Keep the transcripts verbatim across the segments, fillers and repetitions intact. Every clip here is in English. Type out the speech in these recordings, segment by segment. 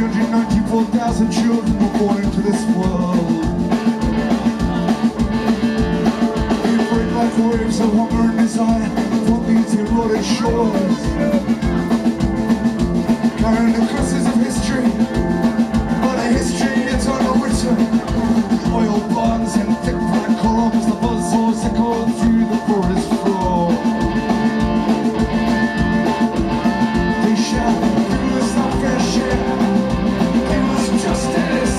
hundred ninety-four thousand children were born into this world. We break like waves of hunger and desire from these eroded shores, carrying the curses of history, but a history that's unwritten. Oil bonds and thick black columns, the buzzsaws echo through the forest floor. They shout, give us our fair share, give us justice.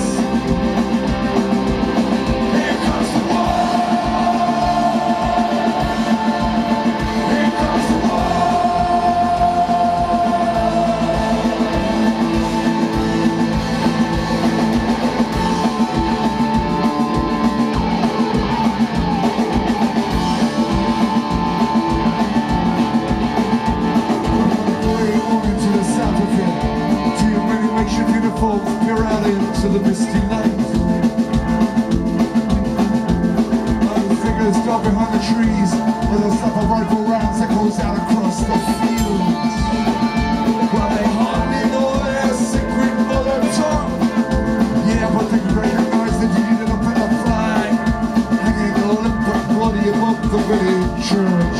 Here comes the war. Here comes the war. Peer out into the misty night. Those figures dug behind the trees, with a slap of rifle rounds that goes out across the fields. While they hardly know their secret mother tongue. Yeah, but they recognize the deed of the flag, hanging limp and bloody above the village church.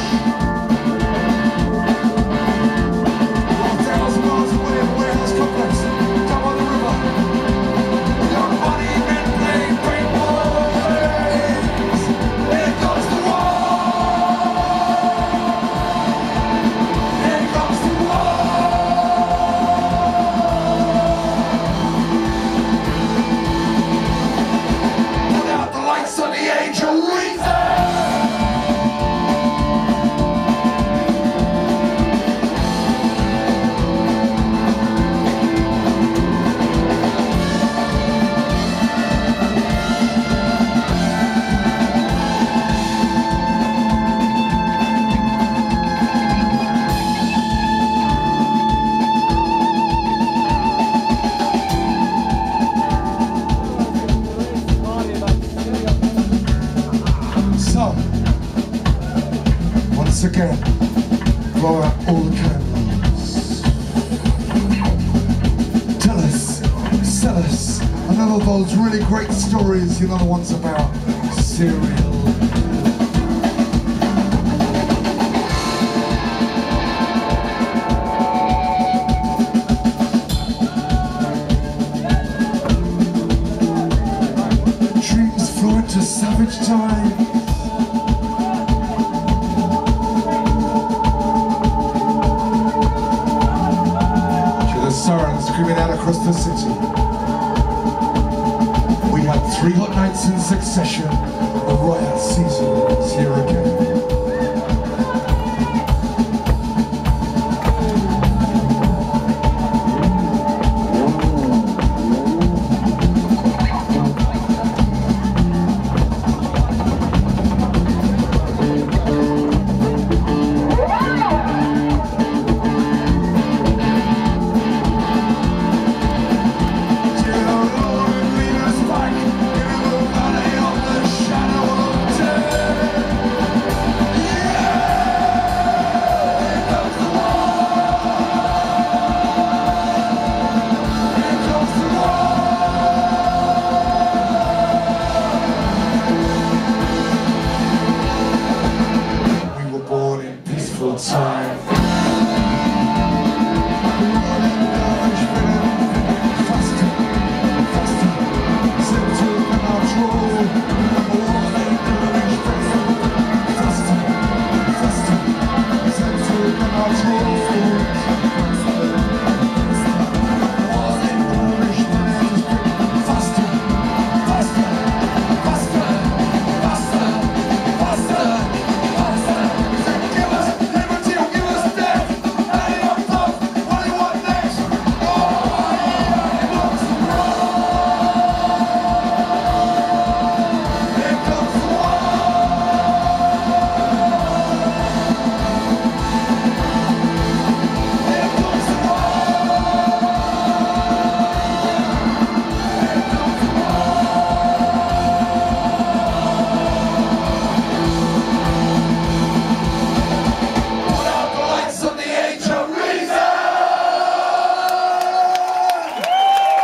One thousand miles away in the warehouse complex, down by the river, young money men playing paintball games. Here comes the war. Here comes the war. Put out the lights on the age of reason. So, once again, blow out all the candles. Tell us, sell us another of those really great stories, you know, the ones about cereal. Dreams flow into savage time. Sirens screaming out across the city. We had three hot nights in succession. The riot season is here again.